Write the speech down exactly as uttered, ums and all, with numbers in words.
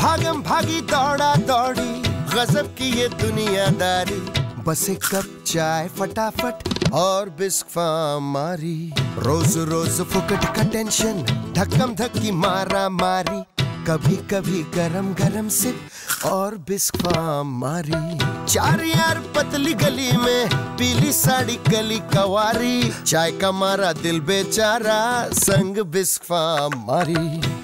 भागम भागी दौड़ा दौड़ी, गजब की ये दुनियादारी। बस एक कप चाय फटाफट और बिस्क फार्म मारी। रोज रोज फुकट का टेंशन, धक्कम धक्की मारा मारी। कभी कभी गरम गरम सिप और बिस्क फार्म मारी। चार यार पतली गली में, पीली साड़ी गली कवारी। चाय का मारा दिल बेचारा, संग बिस्क फार्म मारी।